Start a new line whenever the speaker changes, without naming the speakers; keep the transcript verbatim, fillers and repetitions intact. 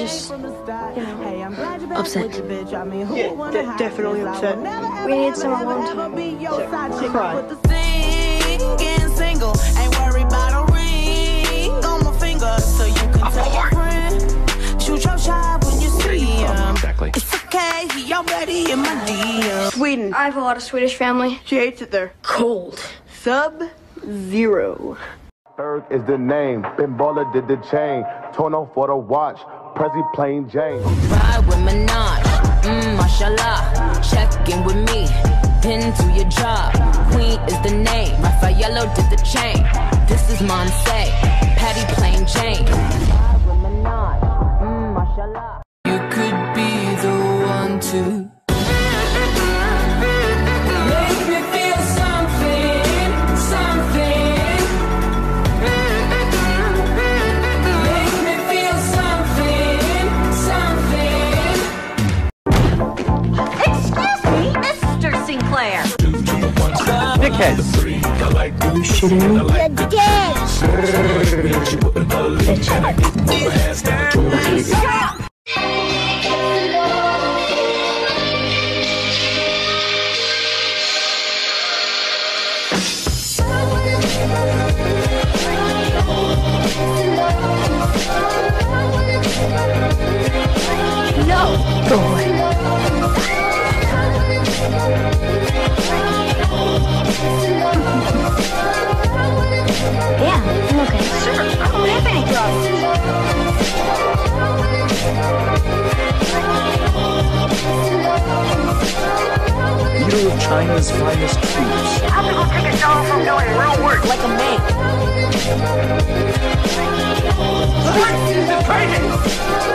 just, you know, upset.
Yeah, de definitely upset.
We need some alone time to cry.
Single, ain't worried about a ring on my finger, so you can tell your friend. Shoot your shot when you see him. Exactly. It's okay, he already in my D M.
Sweden.
I have a lot of Swedish family.
She hates it there.
Cold.
Sub-Zero.
Berg is the name. Ben Baller did the chain. Tono for the watch. Prezi plain Jane.
Ride with Minaj. Mmm, mashallah. Check in with me. Pin to your job. Queen is the name. Raffaello did the chain. This is Monse. Patty plain Jane. Ride with Minaj. Mmm, mashallah. You could be the one to.
Dickheads.
You shitting me?
You're dead.
No. Go away. Yeah, I'm okay. Sure, I don't have any drugs.
Leader of China's finest troops.
How to go take a dog from doing real work
Like a man.
What is the training?